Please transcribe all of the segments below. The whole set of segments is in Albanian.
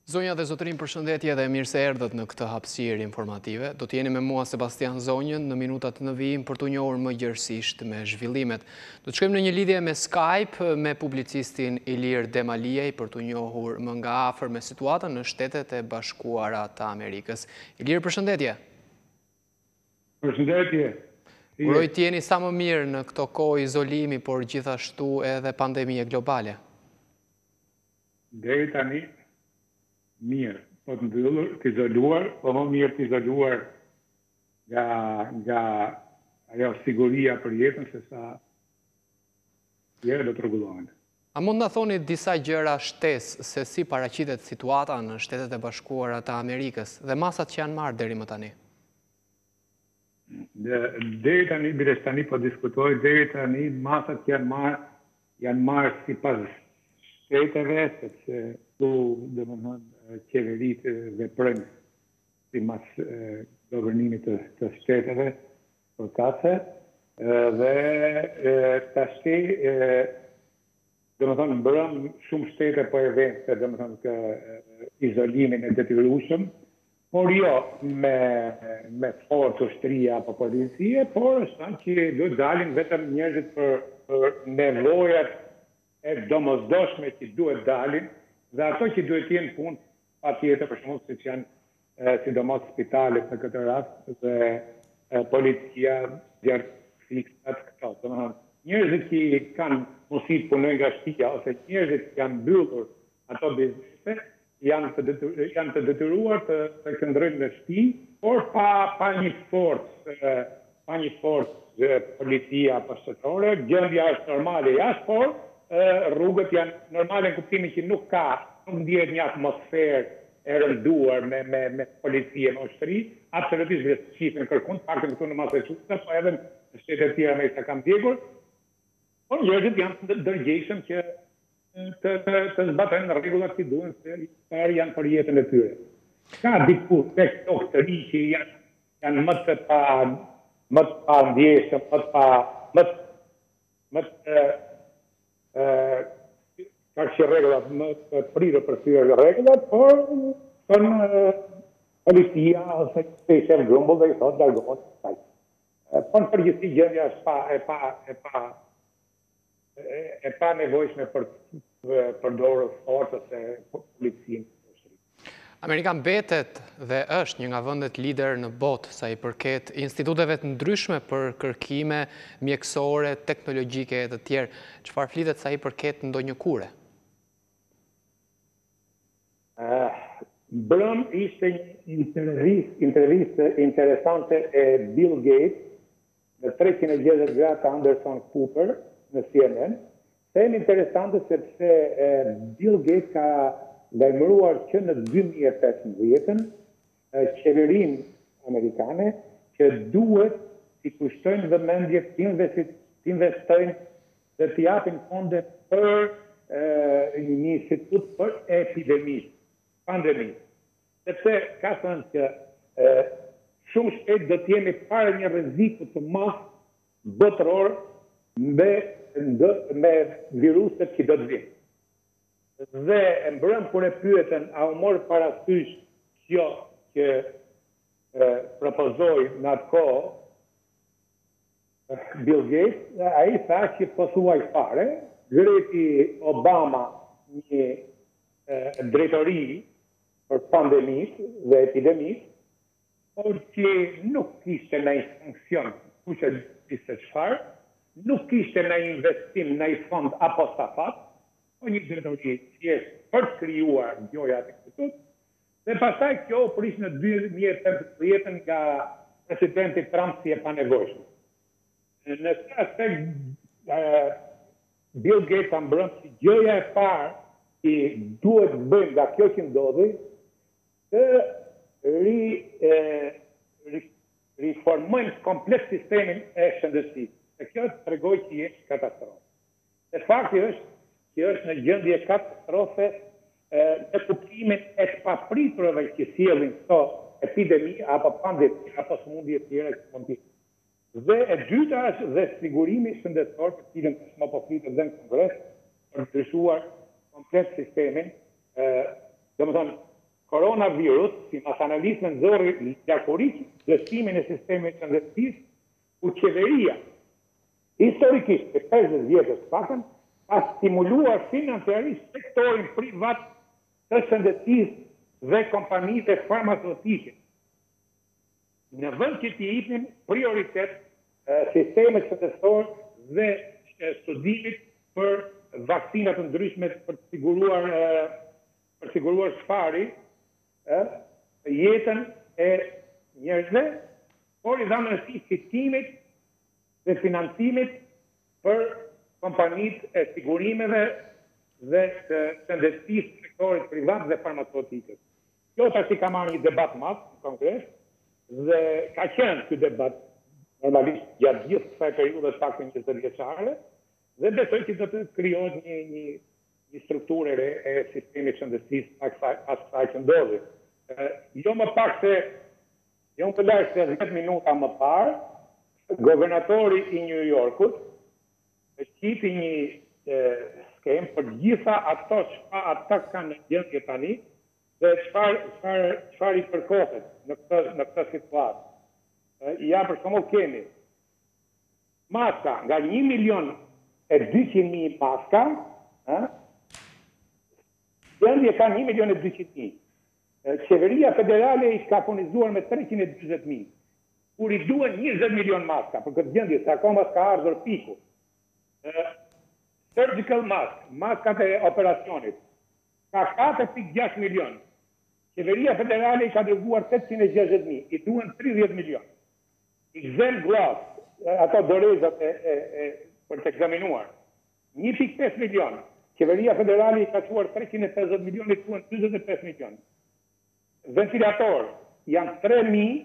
Zonja dhe zotërin, përshëndetje dhe mirë se erdhët në këtë hapësirë informative. Do t'jeni me mua Sebastian Zonjën në minutat në vijim për t'u njohur më gjërësisht me zhvillimet. Do të shkojmë në një lidhje me Skype me publicistin Ilir Demaliej për t'u njohur më nga afër me situatën në Shtetet e Bashkuara të Amerikës. Ilir, përshëndetje. Përshëndetje. Uroj t'jeni sa më mirë në këto kohë izolimi, por gjithashtu edhe pandemie globale. Deri tani mirë, po të mbyllur, të izoluar, po më mirë të izoluar nga ajo siguria për jetën se sa tjerë do të rregullohen. A mund na thoni disa gjëra shtesë se si paraqitet situata në Shtetet e Bashkuara të Amerikës dhe masat që janë marrë deri më tani? Deri tani, biles tani po diskutoj, deri tani masat që janë marrë sipas shteteve, sepse tu domethënë qeveritë veprojnë sipas guvernimit të shteteve përkatëse dhe tash domethënë mbrëm shumë shtete po e vënë domethënë izolimin e detyrueshëm, por jo me forcë ushtria apo policie, por është që do dalin vetëm njerëzit për nevojat e domosdoshme që duhet dalin, dhe ato që duhet jenë punë patjetër, për shembull siç janë sidomos spitalet në këtë rast dhe policia, djarfiksat këto. Domethënë, njerëzit që kanë mundësi të punojnë nga shtëpia ose njerëzit që janë mbyllur ato biznese janë të detyruar të qëndrojnë në shtëpi, por pa një forcë policia apo shtetërore. Gjendja është normale jashtë, por rrugët janë normale në kuptimin që nuk ndihet një atmosferë e rënduar me policie në ushtri, absolutisht vetë shifën kërkun, paktën këtu në Massachusetts, po edhe në shtetet tjera me sa kam ndjekur, por njerëzit janë të dërgjeshëm që të zbatojnë rregullat që duhen, se janë për jetën e tyre. Ka diku tek këto të ri që janë më të pa ndjeshëm, më të ka që regullat më të prirë për tyre regullat, por policia ose të shef grumbull dhe i thot largohet taj. Po në përgjithësi gjendja është e pa nevojshme për përdorë forcë ose policinë. Amerika mbetet dhe është një nga vendet lider në botë sa i përket instituteve të ndryshme për kërkime mjekësore, teknologjike e të tjerë. Çfarë flitet sa i përket ndonjë kure? Brëm ishte një intervistë interesante e Bill Gates në 360 gradë të Anderson Cooper në CNN. Them interesante sepse Bill Gates ka lajmëruar që në 2015 qeverinë amerikane që duhet t'i kushtojnë vëmendje të investojnë dhe t'i japin fonde për një institut për pandemi. Sepse ka thënë që shumë shpejt do t'jemi para një rreziku të madh botëror me viruset që do të vinë. Dhe e mbrëm kur e pyetën a u morë parasysh kjo që propozoi në atë kohë Bill Gates, ai tha që posuaj fare, greti Obama një drejtori për pandemisë dhe epidemisë, por që nuk kishte ndonjë funksion, kush e di se çfarë, nuk kishte ndonjë investim, ndonjë fond apo stafat, po një drejtori thjesht për të krijuar gjoja të institut, dhe pastaj kjo prish në 2015 nga presidenti Trump si e panevojshme. Në këtë aspekt, Bill Gates ka mbrëmë që gjoja e parë që duhet bëjmë nga kjo që ndodhi, të riformojmë komplet sistemin e shëndetësisë. Dhe kjo të tregoj që është katastrofë. Dhe fakti është që është në gjendje katastrofe në kuptimin e të papriturave që sjellin këto epidemi apo pandemi apo sëmundje të tjera që mund të. Dhe e dyta është dhe sigurimi shëndetësor, për cilën më po flitet dhe në Kongres, për ndryshuar komplet sistemin, domethënë koronavirus, si mas analizë në nëzori gjakurik, dështimin e sistemit të shëndetësisë, ku qeveria, historikisht, e 50 vjetës pakën, ka stimuluar financiarisht sektorin privat të shëndetësisë dhe kompanive farmaceutike. Në vend që t'i jepnin prioritet sistemet shëndetësor dhe studimit për vaksinat të ndryshme për të siguruar shfari, jetën e njerëzve, por i dhanë rëndësi fitimit dhe financimit për kompanitë e sigurimeve dhe të shëndetësisë të sektorit privat dhe farmaceutikës. Kjo tash ka marrë një debat madh në Kongres dhe ka qenë ky debat normalisht gjatë gjithë kësaj periudhe të paktën 20 vjeçare dhe besoj që do të krijohet një strukturë re e sistemit shëndetësisë pas kësaj që ndodhi. Jo më pak se jo më larg se 10 minuta më parë, guvernatori i New Yorkut shqipi një skemë për gjitha ato që ata kanë gjendje tani dhe çfarë i përkohet në këtë situatë. Ja për shembull kemi maska nga 1.200.000 maska, gjendje ka 1.200.000. Qeveria federale i ka furnizuar me 340.000. Kur i duhen 20 milion maska për këtë gjendje, se akoma s'ka ardhur piku. Surgical mask, maskat e operacionit, ka 4.6 milion. Qeveria federale i ka dërguar 860.000, i duhen 30 milion. XL gloves, ato dorezat për të ekzaminuar, 1.5 milion. Qeveria federale i ka quar 350 milion, i duhen 25 milion. Ventilator, janë 3.000,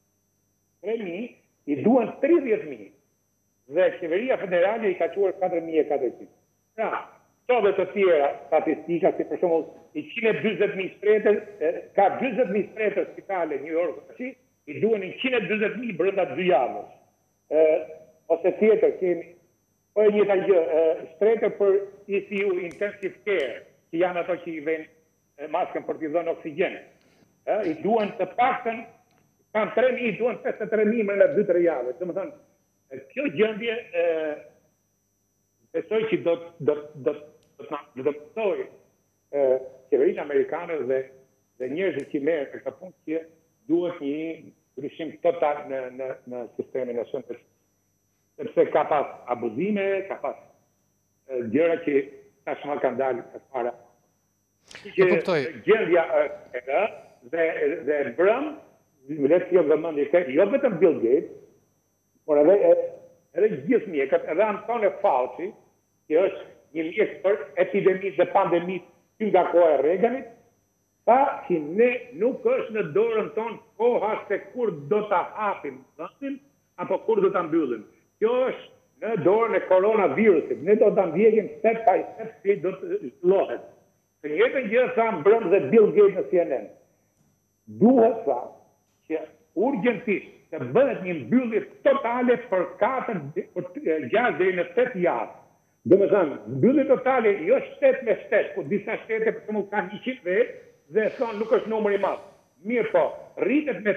i duhen 30.000. Dhe qeveria federale i ka quar 4.400. Pra, këto dhe të tjera statistika, si për shembull i 140.000 shpretër, ka 40.000 shpretër spitale New York, i duhen 140.000 brenda 2 javësh. Ose tjetër kemi, po e njëjta gjë, shpretër për ICU, intensive care, që janë ato që i vënë maskën për t'i dhënë oksigjen. I duhen të paktën, kanë 3.000, i duhen 53.000 brenda 2-3 javësh. Domethënë, kjo gjendje besoj që do të mësoj qeverinë amerikane dhe njerëzit që merren në këtë punë që duhet një ndryshim total në sistemin e shëndetësisë. Sepse ka pas abuzime, ka pas gjëra që tashmë kanë dalë para. Gjendja dhe brëm, le të jep vëmendje jo vetëm Bill Gates, por edhe gjithë mjekët, edhe Antonio Fauci, që është një mjek për epidemisë dhe pandemisë nga koha e Reaganit, tha që ne nuk është në dorën tonë koha se kur do ta hapim vendin apo kur do ta mbyllim. Kjo është në dorën e koronavirusit. Ne do ta ndjekim step by step si do të zhvillohet. Në njëjtën gjë tha mbrëm dhe Bill Gates në CNN. Duhet tha që urgjentisht të bëhet një mbyllje totale për 6 deri në 8 javë. Domethënë, mbyllje totale jo shtet me shtet, po disa shtete për shembull kanë 100 vetë dhe thonë nuk është numër i madh. Mirë po, rritet me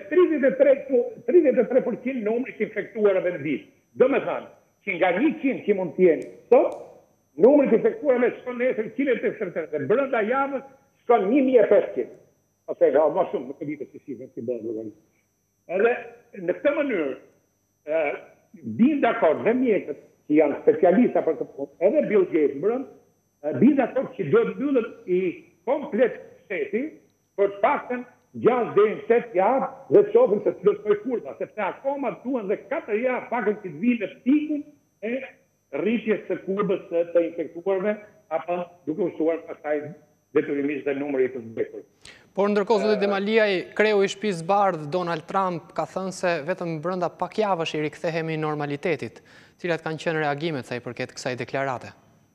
33% numri të infektuarve në ditë. Domethënë, që nga 100 që mund të jenë sot, numri të infektuarve shkon nesër 183 dhe brenda javës shkon 1500. Ose më shumë, nuk e di të shifrën si bëhen. Edhe në këtë mënyrë bin dakord dhe mjekët që janë specialista për këtë punë, edhe Bill Gates mbrëm, bin dakord që do të mbyllet i komplet shteti për paktën 6 deri në 8 javë dhe të shohim se ç'do të bëjë kurva, sepse akoma duhen dhe 4 javë paktën që të vinë në pikun e rritjes së kurbës të infektuarve apo duke ushtruar pastaj detyrimisht dhe numri të vdekur. Por ndërkohë zotë Demaliaj, kreu i Shtëpisë së Bardhë Donald Trump ka thënë se vetëm brenda pak javësh i rikthehemi normalitetit. Cilat kanë qenë reagimet sa i përket kësaj deklarate?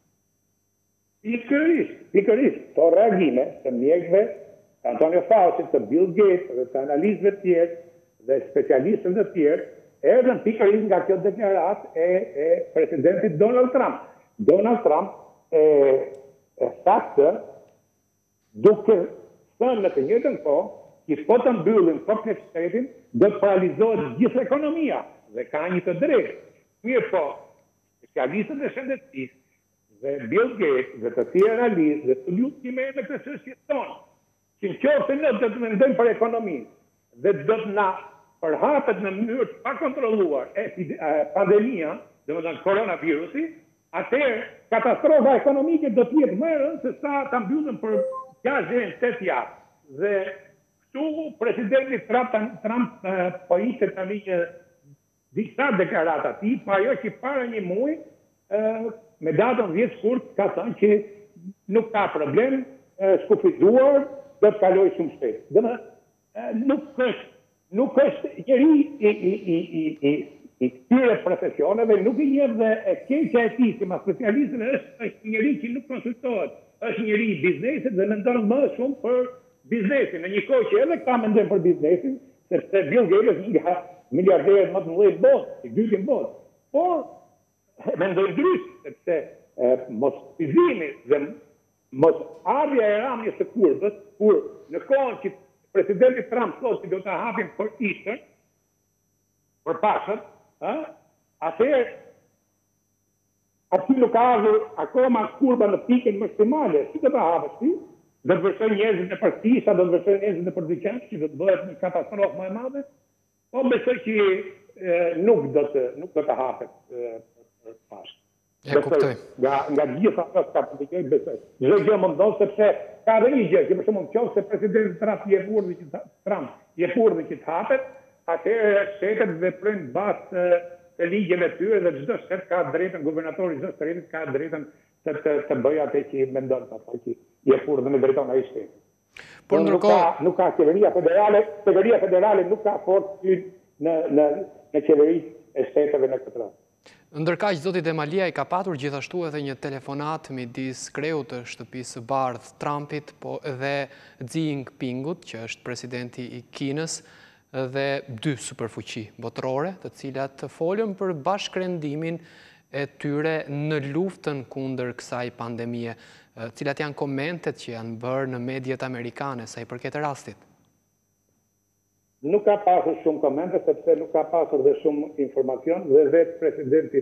Pikërisht, to reagime të mjekëve, të Antonio Fauci, të Bill Gates dhe të analistëve të tjerë dhe specialistëve të tjerë, erdhën pikërisht nga kjo deklaratë e presidentit Donald Trump. Donald Trump e saktë duke thënë në të njëjtën kohë, që po të mbyllin kompleksitetin, do të paralizohet gjithë ekonomia dhe ka një të drejtë. Mirë po, specialistët e shëndetësisë dhe Bill Gates dhe të tjerë analistë dhe studiues që merren me këtë çështje tonë, që nëse ne do të mendojmë për ekonominë dhe do të na përhapet në mënyrë të pakontrolluar pandemia, domethënë koronavirusi, atëherë katastrofa ekonomike do të jetë më e rëndë se sa ta mbyllen për 6 deri në 8 javë. Dhe këtu presidenti Trump po ishte tani një disa deklarata ti, pa ajo që para një muaj me datën 10 shkurt ka thënë që nuk ka problem, skufizuar, do të kaloj shumë shpejt. Domethënë nuk është njëri i këtyre profesioneve, nuk i njeh dhe e keqja e tij si specialistën është njëri që nuk konsultohet, është njëri i biznesit dhe mendon më shumë për biznesin, në një kohë që edhe ka mendojnë për biznesin, sepse Bill Gates është një nga miliarderët më të mëdhenj në botë, i dyti në botë. Por mendojnë ndryshe, sepse mos fizimi dhe mos ardhja e ramjes së kurbës, kur në kohën që presidenti Trump thotë që do të hapim për Easter, për Pashkët, atëherë aty nuk ka ardhur akoma kurba në pikën maksimale, si do ta hapësh ti? Do të vërshoj njerëzit në përtisa, do të vërshoj njerëzit në përdyqan, që do të bëhet një katastrofë më e madhe, po besoj që nuk do të hapet për Pashkë. E kuptoj. Nga gjitha ato ka përtikoj besoj. Çdo gjë më ndodh sepse ka edhe një gjë, që për shembull nëse presidenti Trump i jep urdhën që të hapet, atëherë shtetet veprojnë bazë të ligjeve të tyre dhe çdo shtet ka drejtën, guvernatori çdo shteti ka drejtën të bëjë atë që mendon apo që jep urdhën e drejton ai shteti. Por ndërkohë nuk ka qeveria federale nuk ka forcë në qeveritë e shteteve në këtë rast. Ndërkaq, zoti Demalia i ka patur gjithashtu edhe një telefonat midis kreut të shtëpisë së bardhë Trumpit, po edhe Xi Jinpingut, që është presidenti i Kinës, dhe 2 superfuqi botërore, të cilat folën për bashkërendimin e tyre në luftën kundër kësaj pandemie, cilat janë komentet që janë bërë në mediat amerikane sa i përket rastit. Nuk ka pasur shumë komente, sepse nuk ka pasur dhe shumë informacion, dhe vetë presidenti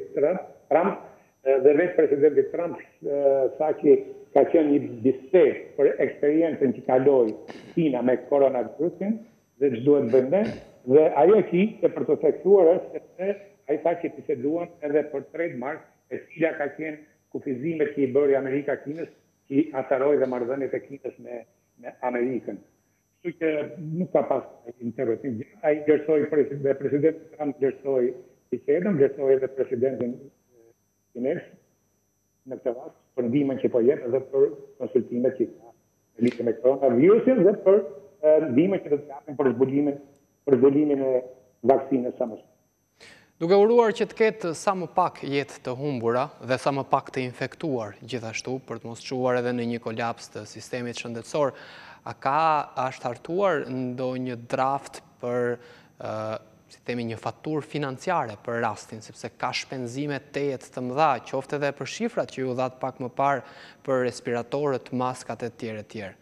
Trump sa që ka qenë një bisedë për eksperiencën që kaloi Kina me koronavirusin, dhe që duhet bënde, dhe ajo që ishte për të theksuar është sepse ai tha që biseduan edhe për trademark, e cila ka qenë kufizimet që i bëri Amerika Kinës, që ataroi dhe marrëdhëniet e Kinës me Amerikën. Kështu që nuk ka pas interventim. Ai vlerësoi presidenti Trump vlerësoi bisedën, vlerësoi edhe presidentin kinez në këtë rast për ndihmën që po jep edhe për konsultimet që ka në lidhje me koronavirusin dhe për ndihmën që do të japin për zbulimin e vaksinës së mos. Duke uruar që të ketë sa më pak jetë të humbura dhe sa më pak të infektuar gjithashtu për të mos çuar edhe në një kolaps të sistemit shëndetësor, a është hartuar ndonjë draft për si themi një faturë financiare për rastin, sepse ka shpenzime të mëdha, qoftë edhe për shifrat që ju dhat pak më parë për respiratorët, maskat e tjerë.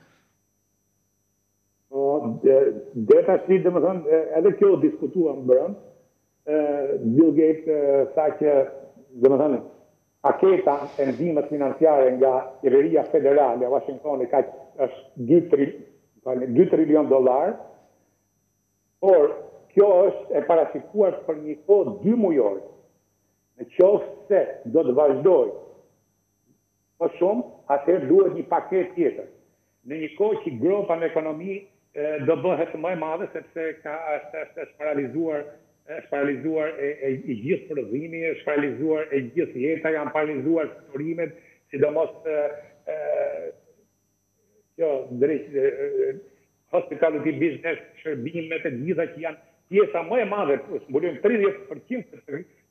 Dhe tash domethënë edhe kjo diskutuam brenda. Bill Gates tha që domethënë paketa e ndihmës financiare nga qeveria federale e Washingtonit është $2 trilion, por kjo është e parashikuar për një kohë 2 mujore. Në qoftë se do të vazhdojë më shumë, atëherë duhet një paketë tjetër. Në një kohë që gropa në ekonomi do bëhet më e madhe sepse është paralizuar e gjithë prodhimi, është paralizuar e gjithë jeta, janë paralizuar sektorimet, sidomos hospitality business, shërbimet e gjitha që janë pjesa më e madhe, mbulojnë 30%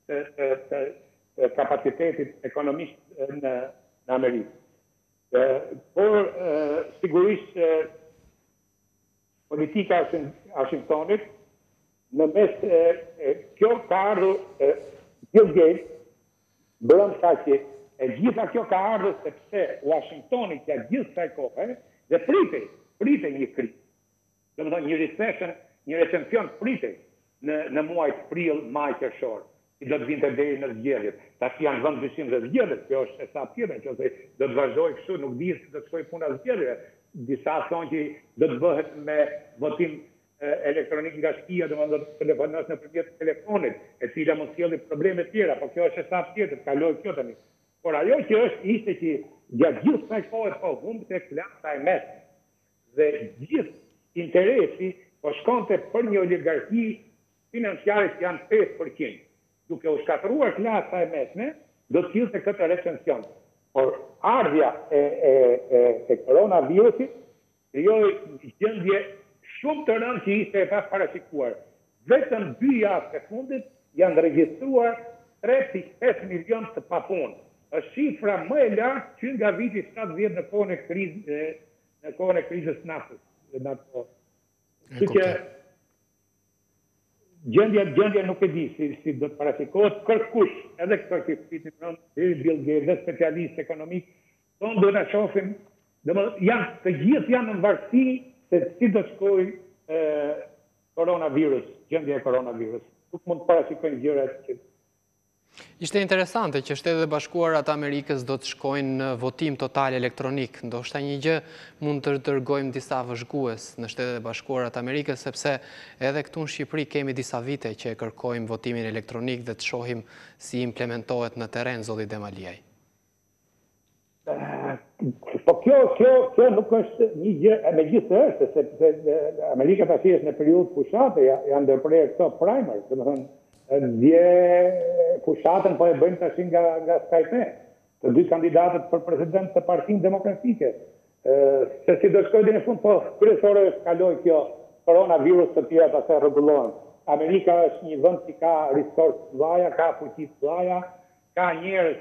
të kapacitetit ekonomik në Amerikë. Por sigurisht politika e Washingtonit në mes kjo ka ardhur Bill Gates brenda që e gjitha kjo ka ardhur sepse Washingtoni ka gjithë kësaj kohe dhe pritej prite një krizë. Do të thonë një recession, një recesion pritej në muajt prill, maj, qershor, i do të vinte deri në zgjedhjet. Tash janë vënë dyshim dhe zgjedhjet, kjo është e sa tjetër, nëse do të vazhdoj kështu, nuk di se do të shkojë puna zgjedhjeve. Disa thonë që do të bëhet me votim elektronik nga shtëpia, domethënë do të telefonosh nëpërmjet telefonit, e cila mund të sjellë probleme të tjera, por kjo është e sa tjetër, kaloj kjo tani. Por ajo që ishte që gjatë gjithë kësaj kohe po humbte klasa e mesme. Dhe gjithë interesi po shkonte për një oligarki financiare që janë 5%. Duke u shkatëruar klasa e mesme, do të sillte këtë recesion. Por ardhja e koronavirusit krijoi një gjendje shumë të rëndë që ishte e parashikuar. Vetëm 2 javë të fundit janë regjistruar 3.5 milion të papunë. Është shifra më e lartë që nga viti 70 në kohën e krizës naftës. Kështu që gjendja nuk e di si do të parashikohet, kërkush, edhe këtë që fitin Bill Gates dhe specialistë ekonomik, tonë do të shohim, të gjithë janë në varësi se si do shkojë koronavirus, gjendja e koronavirus. Nuk mund të parashikojnë gjërat që Ishte interesante që Shtetet e Bashkuara të Amerikës do të shkojnë në votim total elektronik. Ndoshta një gjë mund të dërgojmë disa vëzhgues në Shtetet e Bashkuara të Amerikës, sepse edhe këtu në Shqipëri kemi disa vite që e kërkojmë votimin elektronik dhe të shohim si implementohet në terren, zoti Demaliaj. Po kjo nuk është një gjë, megjithatë, sepse Amerika tash është në periudhë fushate, janë ndërprerë këto primary, domethënë fushatën po e bëjmë tash nga Skype, të 2 kandidatët për president të Partinë Demokratike. Se si do shkojë deri në fund, po kryesore është kaloj kjo koronavirus të tjera pastaj rregullohen. Amerika është një vend që ka resource të mëdha, ka fuqi të mëdha, ka njerëz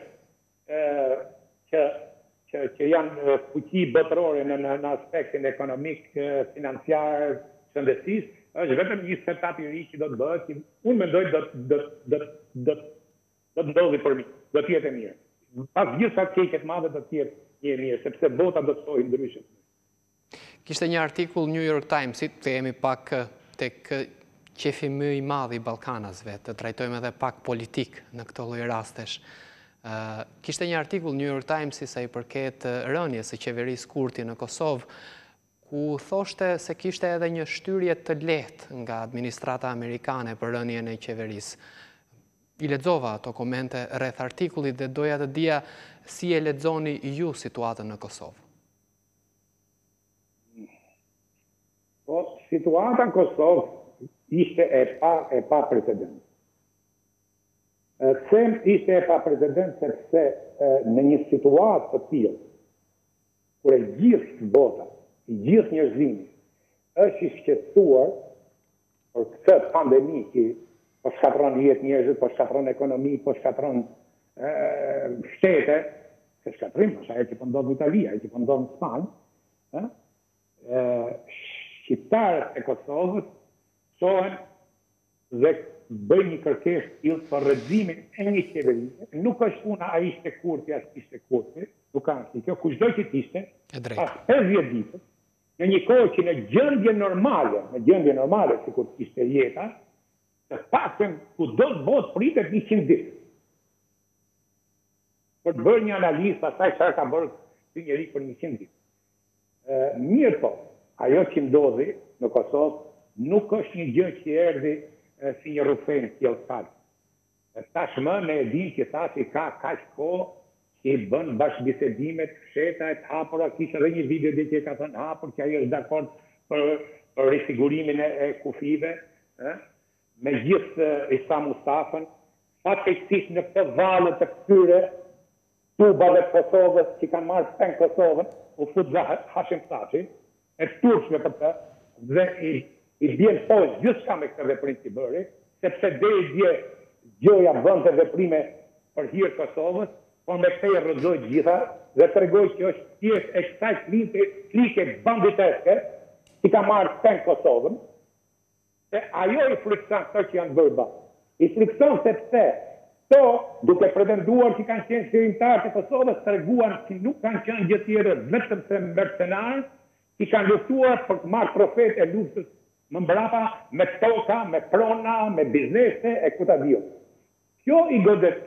që janë fuqi botërore në aspektin ekonomik, financiar, shëndetësisë. Është vetëm një setup i ri që do të bëhet, që unë mendoj do të ndodhi për mirë, do të jetë e mirë. Pas gjitha keqet madhe do të jetë një e mirë, sepse bota do të shojë ndryshe. Kishte një artikull New York Times, të jemi pak tek qefi më i madh i Ballkanasve, të trajtojmë edhe pak politik në këto lloj rastesh. Kishte një artikull New York Times sa i përket rënies së qeverisë Kurti në Kosovë, ku thoshte se kishte edhe një shtyrje të lehtë nga administrata amerikane për rënien e qeverisë. I lexova ato komente rreth artikullit dhe doja të dija si e lexoni ju situatën në Kosovë. Po, situata në Kosovë ishte e pa precedent. Them ishte e pa precedent sepse në një situatë të tillë, kur e gjithë bota, gjithë njerëzimi është i shqetësuar për këtë pandemi që po shkatron jetë njerëzit, po shkatron ekonomi, po shkatron shtete, se shkatrim, është ajo që po ndodh në Itali, ajo që po ndodh në Spanjë, shqiptarët e Kosovës shohen dhe bëjnë një kërkesë tillë për rrezimin e një qeverie. Nuk është puna a ishte Kurti, as ishte Kurti, nuk ka asnjë. Kjo kushdo që ishte, pas 50 ditë, në një kohë që në gjendje normale, sikur ishte jeta, të paktën kudo të botë pritet 100 ditë. Për të bërë një analizë pastaj çfarë ka bërë ky njeri për 100 ditë. Mirë po, ajo që ndodhi në Kosovë nuk është një gjë që erdhi si një rufën tjellësat. Tashmë ne e dim që tash ka kaq kohë që i bën bashkëbisedimet, fsheta e të hapura, kishte edhe një video dhe që ka thënë hapur, që ajo është dakord për risigurimin e kufive, me gjithë Isa Mustafën, fatkeqësisht në këtë valë të këtyre tubave të Kosovës që kanë marrë pen Kosovën, u fut Hashim Thaçi, e turpshme për të, dhe i bjen poshtë gjithçka me këtë veprim që bëri, sepse deri dje gjoja bënte veprime për hir Kosovës, por me këtë e rrëzoj gjitha dhe të regoj që është thjesht e kësaj klike banditeske që ka marrë pen Kosovën, se ajo i frikson këto që janë bërë bashkë. I frikson sepse to, duke pretenduar që kanë qenë qeverimtarë të Kosovës, treguan që nuk kanë qenë gjë tjetër vetëm se mercenarë që kanë luftuar për të marrë profet e luftës më mbrapa me toka, me prona, me biznese e kuta dio. Kjo i godet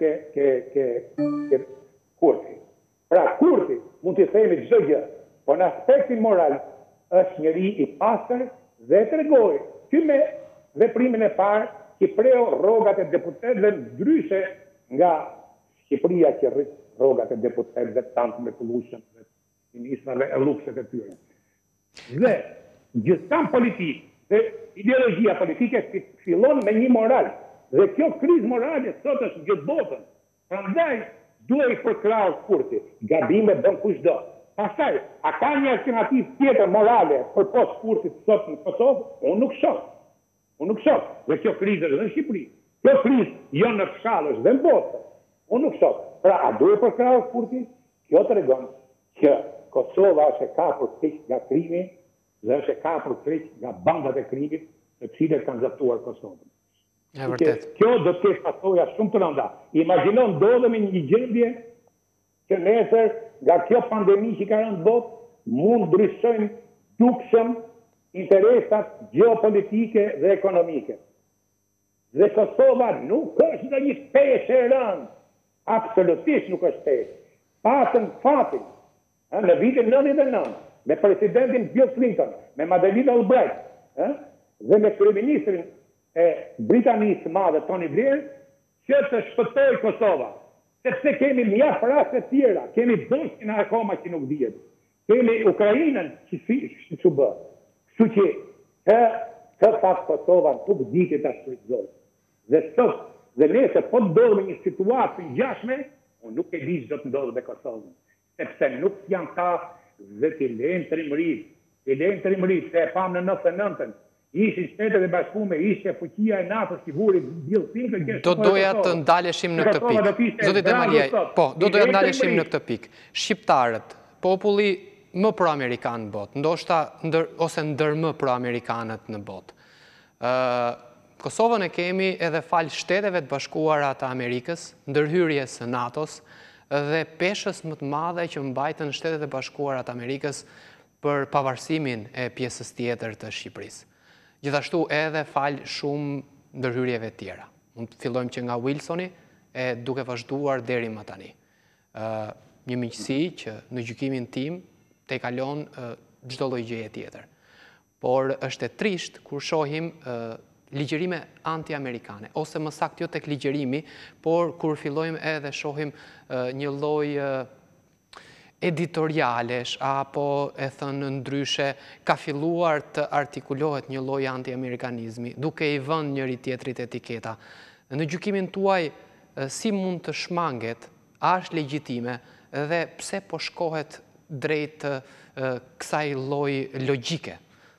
ke Kurti. Pra Kurti mund të themi çdo gjë, por në aspektin moral është njëri i pastër dhe tregoi që me veprimin e parë që preu rrogat e deputetëve ndryshe nga Shqipëria që rrit rrogat e deputetëve tantë mrekullueshëm dhe ministrave e lukset e tyre. Dhe gjithçka politik dhe ideologjia politike fillon me një moral. Dhe kjo krizë morale sot është gjithë botën. Prandaj duhet përkrahur Kurti. Gabime bën kushdo. Pastaj, a ka një alternativë tjetër morale përpos Kurtit sot në Kosovë? Unë nuk shoh. Dhe kjo krizë është në Shqipëri. Kjo krizë jo në fshallë është dhe në botë. Unë nuk shoh. Pra, a duhet përkrahur Kurti? Kjo tregon që Kosova është e kapur keq nga krimi dhe është e kapur keq nga bandat e krimit të cilët kanë zaptuar Kosovën. E vërtet. Kjo do të kesh pasoja shumë të rënda. Imagjino ndodhemi në një gjendje që nesër nga kjo pandemi që ka rënë botë mund ndryshojnë dukshëm interesat geopolitike dhe ekonomike. Dhe Kosova nuk është në një peshë e rëndë. Absolutisht nuk është peshë. Patën fatin në vitin 99 me presidentin Bill Clinton, me Madeleine Albright, dhe me kryeministrin e Britanisë madhe Tony Blair, që të shpëtoj Kosova. Sepse kemi mjaft raste tjera, kemi Bosnjën akoma që nuk dihet. Kemi Ukrainën që çu bë. Kështu që të fat Kosova nuk dihet ta shfrytëzoj. Dhe sot, dhe nëse po ndodhë një situatë të ngjashme, unë nuk e di ç'do të ndodhë me Kosovën. Sepse nuk janë ta dhe t'i lejnë trimërit, se e pamë në 99-ën, ishin Shtetet e Bashkuara, ishte fuqia e NATO-s që vuri Bill Clinton. Do doja të ndaleshim në këtë pikë. Zoti Demaliaj, po, do doja të ndaleshim në këtë pikë. Shqiptarët, populli më pro-amerikan në botë, ndoshta ose ndër më pro-amerikanët në botë. Kosovën e kemi edhe falë Shteteve të Bashkuara të Amerikës, ndërhyrjes së NATO-s dhe peshës më të madhe që mbajtën Shtetet e Bashkuara të Amerikës për pavarësimin e pjesës tjetër të Shqipërisë. Gjithashtu edhe falë shumë ndërhyrjeve tjera. Mund të fillojmë që nga Wilsoni e duke vazhduar deri më tani. Një miqësi që në gjykimin tim te kalon çdo lloj gjëje tjetër. Por është e trisht kur shohim ligjërime anti-amerikane, ose më saktë jo tek ligjërimi, por kur fillojmë edhe shohim një lloj editorialesh, apo e thënë ndryshe, ka filluar të artikulohet një lloj anti-amerikanizmi, duke i vënë njëri tjetrit etiketa. Në gjykimin tuaj, si mund të shmanget, a është legjitime, dhe pse po shkohet drejt kësaj lloj logjike?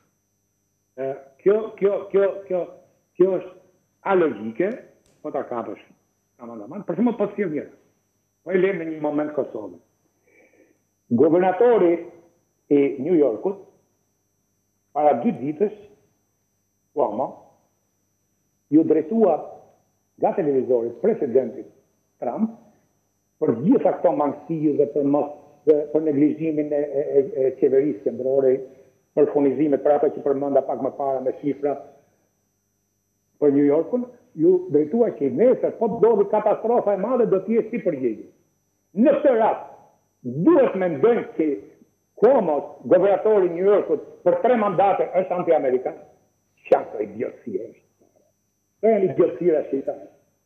Kjo është alogjike, po ta kapësh. Për shumë po të fjellë njërë. Po e lejmë në një moment Kosovën. Guvernatori e New Yorkut, para 2 ditësh, Cuomo, ju drejtua nga televizorit presidentit Trump për gjitha këto mangësi dhe për neglizhimin e qeverisë qendrore, për furnizimet për ato që përmenda pak më para me shifra për New Yorkun, ju drejtua që nesër po të ndodhi katastrofa e madhe do t'jetë si përgjigje. Në këtë rast, duhet me ndonjë që Cuomo, governatori i New Yorkut, për 3 mandate është anti-amerikan. Çfarë të idiotësia është? Kjo është idiotësia shqiptare.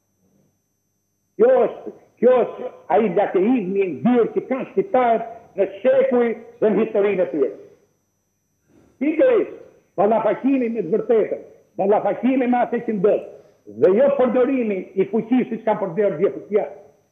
Kjo është ai lateizmi i ndyrë që kanë shqiptarët në shekuj dhe në historinë e tyre. Pikërisht, ballafaqimi me të vërtetën, ballafaqimi me atë që ndodh, dhe jo përdorimi i fuqisë siç kanë përdorur dje fuqia.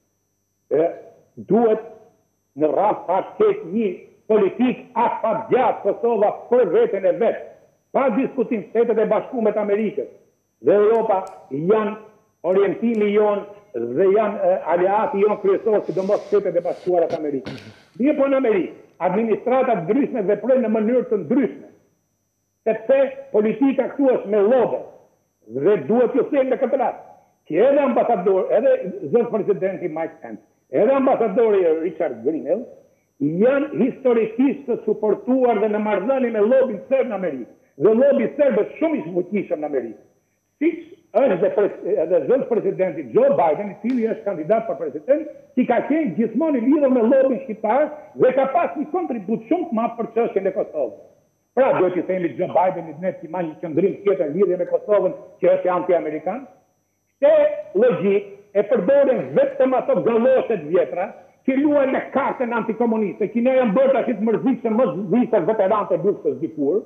Duhet në rast të ketë një politik afatgjatë Kosova për veten e vet. Pa diskutim, Shtetet e Bashkuara të Amerikës dhe Europa janë orientimi jonë dhe janë aleati jonë kryesor, sidomos Shtetet e Bashkuara të Amerikës. Dhe po në Amerikë, administratat ndryshme veprojnë në mënyrë të ndryshme. Sepse politika këtu është me llobe. Dhe duhet ju them në këtë rast, që edhe ambasador, edhe zot presidenti Mike Pence, edhe ambasadori Richard Grenell janë historikisht të suportuar dhe në marrëdhënie me lobin serb në Amerikë. Dhe lobi serb është shumë i fuqishëm në Amerikë. Siç është edhe zënë presidenti Joe Biden, i cili është kandidat për president, që ka qenë gjithmonë i lidhur me lobin shqiptar dhe ka pas një kontribut shumë të madh për çështjen e Kosovës. Pra, duhet të themi Joe Biden ne që ma një qëndrim tjetër në lidhje me Kosovën që është anti-amerikan. Këtë logjik e përdoren vetëm ato galloshet vjetra që luajnë me kartën antikomuniste, që ne janë bërë tash të mërzitshëm më vite veterantë e luftës dikur,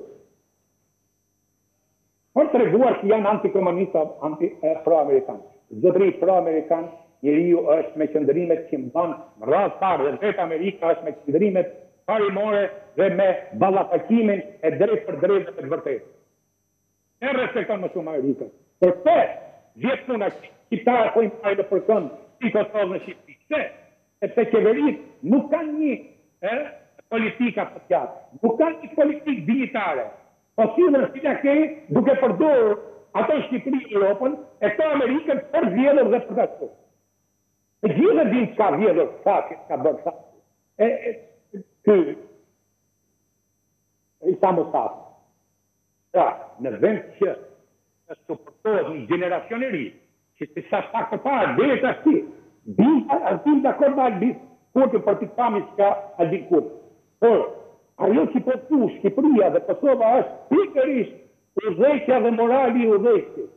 por treguar që janë antikomunista, pro-amerikan. Zotëri pro-amerikan, njeriu është me qëndrimet që mban radhë parë dhe vetë Amerika është me qëndrimet parimore dhe me ballafaqimën e drejtë për drejtë dhe të vërtetë. Ne respekton më shumë Amerikën. Por vjet puna shqiptarë po i marrë në përkënd si Kosovë në Shqipëri. Pse? Sepse qeveritë nuk kanë një politika sociale, nuk kanë një politikë dignitare. Po sillen si ke duke përdorur ato Shqipëri në Europën, e këto Amerikën për vjedhur dhe për ashtu. E gjithë dinë çka vjedhur, ka bërë sa. I sa Mustafa. Pra, në vend që të suportohet një generacion e ri, që të sa pak të parë, dhe e të ashti, Albin dakord me Albin Kurti për të pami që Albin Kurti. Por, ajo që po thu Shqipëria dhe Kosova është pikërisht udhëheqja dhe morali i udhëheqjes.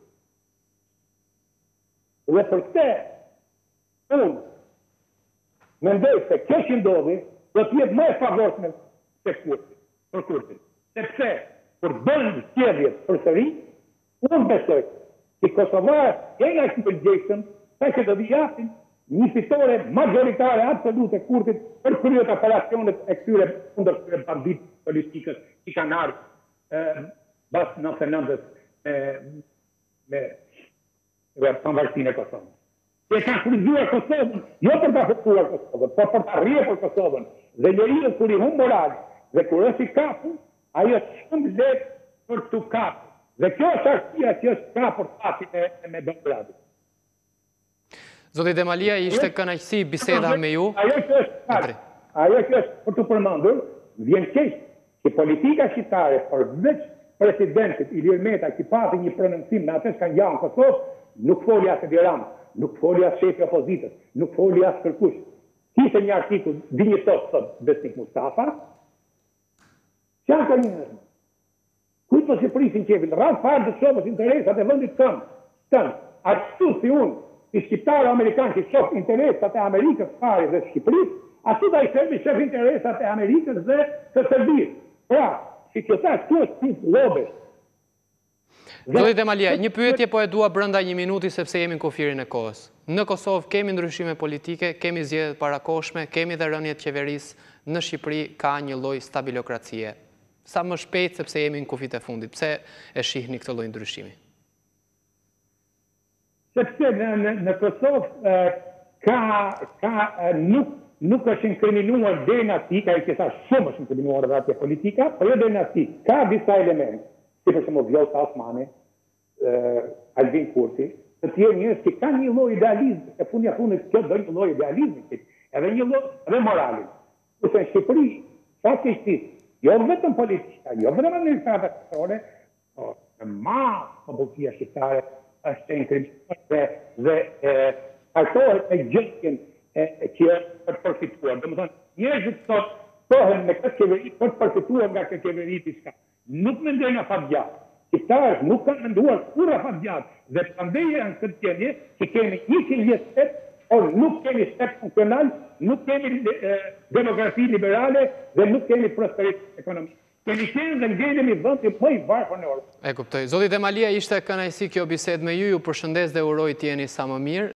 Dhe për këtë, unë mendoj se kjo që ndodhi do të jetë më e favorshme për Kurtin. Sepse, për bën zgjedhjet përsëri, unë besoj që kosovarët e nga përgjegjshëm sa që do t'i japin një fitore majoritare absolute Kurtit për kryet operacionet e këtyre kundër këtyre bandit politikës që kanë ardhur bas 99-s me pavarësinë e Kosovës. E kanë kryzuar Kosovën, jo për ta fituar Kosovën, por për ta rrjepur Kosovën. Dhe njeriu kur i humb moral dhe kur është i kapur, ajo është shumë lehtë për të kapur. Dhe kjo është arsyeja që është kapur fatin me Beogradin. Zoti Demalia, ishte kënaqësi biseda me ju. Ajo që është për të përmendur, vjen keq që politika shqiptare përveç presidentit Ilir Meta që pati një prononcim në atë që kanë gjallë në Kosovë, nuk foli as Edi Rama, nuk foli as shefi opozitës, nuk foli as kërkush. Kishte një artikull dinjitos thot Besnik Mustafa, që janë ka një kujtë po si prisin qevin, rrallë farë të shobës interesat e vëndit tënë, ashtu si unë, i shqiptarë amerikanë që shoh interesat e Amerikës pare dhe Shqipërisë, ashtu da i shërbi shoh interesat e Amerikës dhe të Serbisë. Pra, që këta këtu është një lobesh. Zoti Demalia, një pyetje po e dua brenda një minuti sepse jemi në kufirin e kohës. Në Kosovë kemi ndryshime politike, kemi zgjedhjet parakoshme, kemi dhe rënjet qeverisë, në Shqipëri ka një lloj stabilokracie. Sa më shpejt sepse jemi në kufit e fundit. Pse e shihni këtë lloj ndryshimi? Sepse në Kosovë nuk është inkriminuar deri në atij, ka i kësa shumë është inkriminuar dhe atje politika, por jo deri në atij. Ka disa elementë, si për shembull Vjolta Osmani, Albin Kurti, të tjerë njerëz që kanë një lloj idealizmi, e fundja fundit kjo do një lloj idealizmi, edhe një lloj edhe morali. Kurse në Shqipëri, faktikisht, jo vetëm politika, jo vetëm administratore, por në popullsia shqiptare është inkriminuar dhe hartohet me gjëtjen që është për përfituar. Dhe më thonë, njerëzit sot tohen me këtë qeveri për përfituar nga këtë qeveri diçka. Nuk mendojnë afat gjatë. Shqiptarët nuk kanë menduar kur afat gjatë. Dhe prandaj janë këtë qenie që kemi 127, por nuk kemi shtet funksional, nuk kemi demokraci liberale dhe nuk kemi prosperitet ekonomik. Kemi qenë dhe ngelemi vëndi më i varfër në Europë. E kuptoj. Zoti Demalia, ishte kënaqësi kjo bisedë me ju, ju përshëndes dhe uroj të jeni sa më mirë.